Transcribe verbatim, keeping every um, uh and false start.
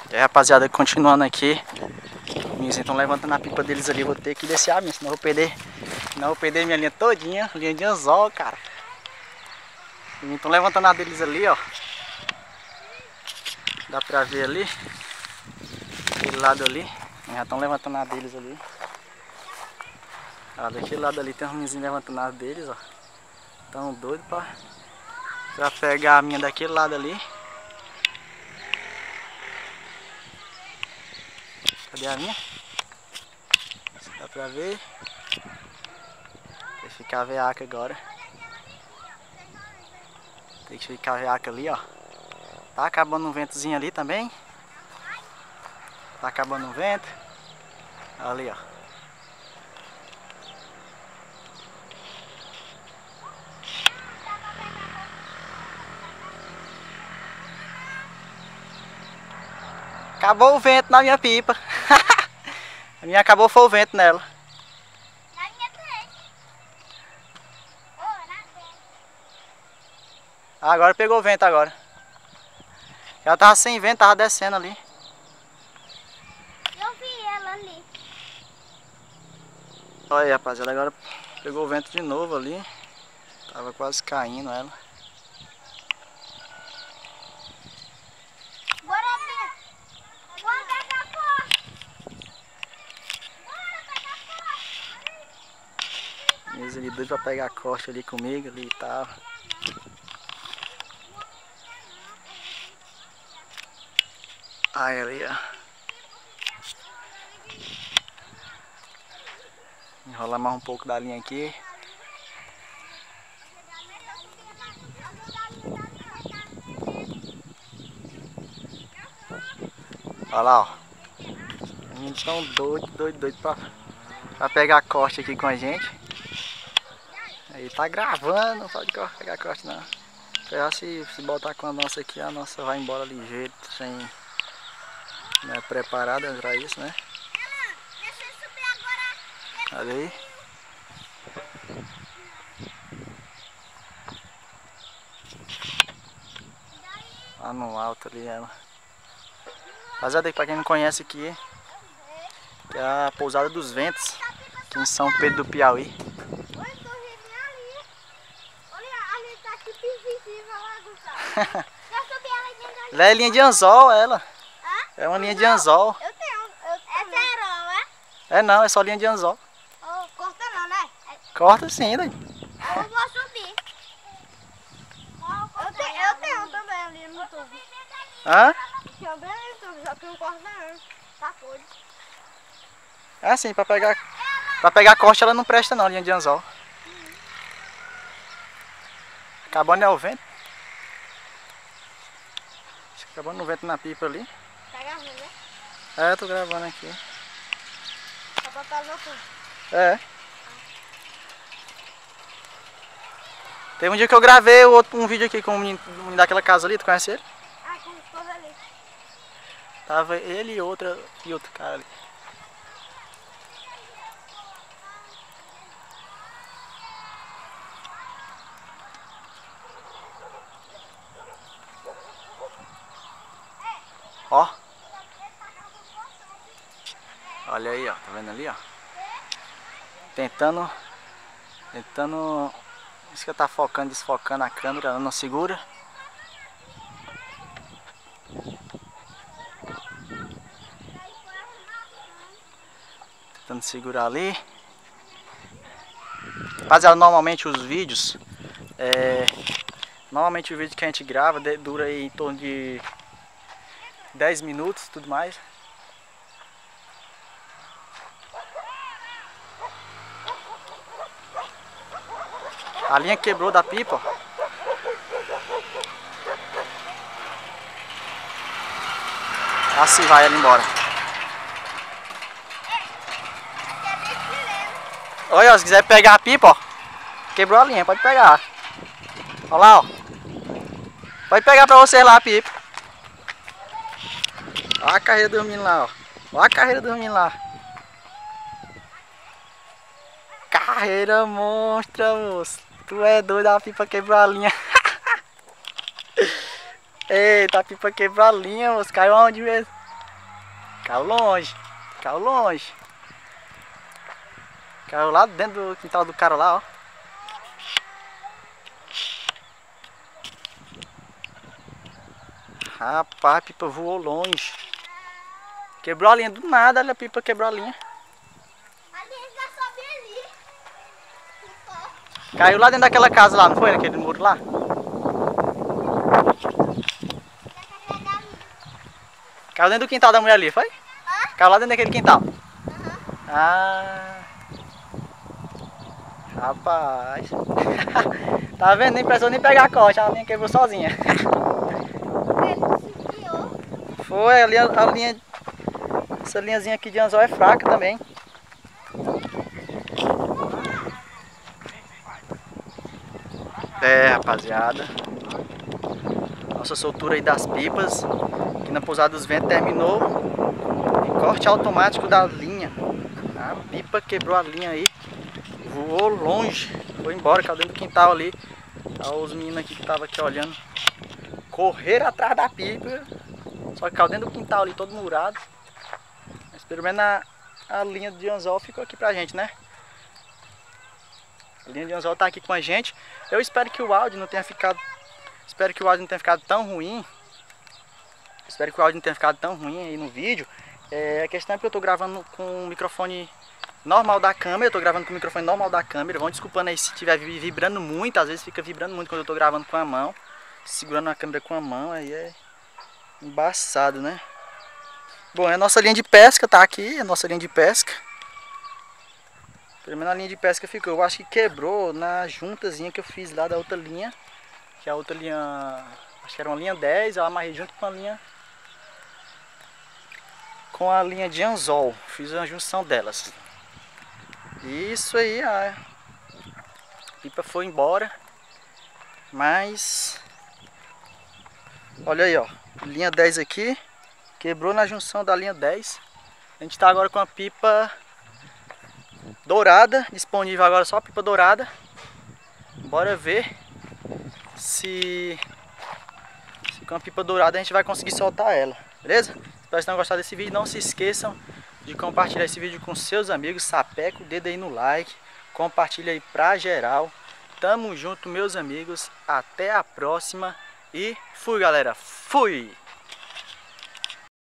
E aí, rapaziada, continuando aqui. Eles estão levantando a pipa deles ali. Eu vou ter que descer a minha, senão eu vou perder. Senão eu vou perder minha linha todinha. Linha de anzol, cara. Eles estão levantando a deles ali, ó. Dá pra ver ali. Aquele lado ali. Já estão levantando a deles ali. Ah, daquele lado ali tem uns meninos levantando a deles, ó. Tão doido pra, pra pegar a minha daquele lado ali. Cadê a minha? Dá pra ver. Tem que ficar a veaca agora. Tem que ficar a veaca ali, ó. Tá acabando um ventozinho ali também. Tá acabando um vento. Ali, ó. Acabou o vento na minha pipa. A minha acabou foi o vento nela. Na minha também. Oh, na frente. Ah, agora pegou o vento agora. Ela tava sem vento, tava descendo ali. Eu vi ela ali. Olha aí, rapaziada, agora pegou o vento de novo ali. Tava quase caindo ela. Bora ver. Bora pegar a corda. Bora pegar a corda. Eles ali doidos pra pegar a corte ali comigo ali e tal. Aí ali, ó. Enrolar mais um pouco da linha aqui. Olha lá, ó. Eles estão doidos, doidos, doidos pra, pra pegar corte aqui com a gente. Aí tá gravando, não pode pegar corte não. Já se, se botar com a nossa aqui, a nossa vai embora ligeiro, sem, não é preparada pra isso, né? Deixa eu subir agora. Olha aí. Lá no alto ali ela. Rapaziada, pra quem não conhece aqui, que é a Pousada dos Ventos, aqui em São Pedro do Piauí. Olha, tô vendo ali. Olha, ali tá aqui visível lá, Gustavo. Já subi ela dentro. Ela é linha de anzol, ela. Hã? É uma linha de anzol. Eu tenho. Eu, essa é arola, é? É não, é só linha de anzol. Oh, corta não, né? Corta sim, daí. Eu vou subir. Eu, te, eu tenho também ali no YouTube. Hã? Também no YouTube, só que não corta não. Tá podre. É assim, pra pegar, pra pegar corte ela não presta não, linha de anzol. Acabando é o vento. Acabando o vento na pipa ali. Tá gravando, né? É, tô gravando aqui. Pra botar no YouTube. É. Teve um dia que eu gravei outro, um vídeo aqui com o menino, o menino daquela casa ali, tu conhece ele? Ah, com a esposa ali. Tava ele e outra e outro cara ali. Ó. Olha aí, ó, tá vendo ali, ó? Tentando tentando isso que tá focando, desfocando a câmera, ela não segura. Tentando segurar ali. Rapaziada, normalmente os vídeos é, normalmente o vídeo que a gente grava dura aí em torno de dez minutos, tudo mais. A linha quebrou da pipa. Assim vai ela embora. Olha, ó, se quiser pegar a pipa, ó. Quebrou a linha, pode pegar. Olha lá, ó. Pode pegar pra vocês lá a pipa. Olha a carreira dormindo lá, ó. Olha a carreira dormindo lá. Carreira monstra, moço. Tu é doido, a pipa quebrou a linha. Eita, a pipa quebrou a linha, moço. Caiu aonde mesmo? Caiu longe. Caiu longe. Caiu lá dentro do quintal do cara lá, ó. Rapaz, a pipa voou longe. Quebrou a linha do nada, olha a pipa quebrou a linha. A gente vai subir ali. Caiu lá dentro daquela casa lá, não foi? Naquele muro lá? Caiu dentro do quintal da mulher ali, foi? Hã? Caiu lá dentro daquele quintal. Uhum. Ah. Rapaz. Tá vendo? Nem precisou nem pegar a corte, a linha quebrou sozinha. Foi, ali a, a linha. Essa linhazinha aqui de anzol é fraca também. É, rapaziada. Nossa soltura aí das pipas aqui na Pousada dos Ventos terminou em corte automático da linha. A pipa quebrou a linha aí, voou longe, foi embora, caiu dentro do quintal ali. Olha os meninos aqui que estavam aqui olhando, correram atrás da pipa, só que caiu dentro do quintal ali, todo murado. Mas pelo menos a, a linha de anzol ficou aqui pra gente, né? A linha de anzol tá aqui com a gente. Eu espero que o áudio não tenha ficado Espero que o áudio não tenha ficado tão ruim. Espero que o áudio não tenha ficado tão ruim aí no vídeo. É, a questão é que eu tô gravando com o microfone normal da câmera. Eu tô gravando com o microfone normal da câmera. Vão desculpando aí se estiver vibrando muito. Às vezes fica vibrando muito quando eu tô gravando com a mão. Segurando a câmera com a mão, aí é embaçado, né? Bom, a nossa linha de pesca tá aqui. A nossa linha de pesca. Pelo menos a linha de pesca ficou. Eu acho que quebrou na juntazinha que eu fiz lá da outra linha. Que a outra linha, acho que era uma linha dez, eu amarrei junto com a linha com a linha de anzol, fiz uma junção delas. Isso aí, a pipa foi embora, mas olha aí, ó, linha dez aqui, quebrou na junção da linha dez. A gente tá agora com a pipa dourada, disponível agora só a pipa dourada. Bora ver Se, se com a pipa dourada a gente vai conseguir soltar ela, beleza? Espero que vocês tenham gostado desse vídeo. Não se esqueçam de compartilhar esse vídeo com seus amigos. Sapeca o dedo aí no like, compartilha aí pra geral. Tamo junto, meus amigos. Até a próxima e fui, galera. Fui!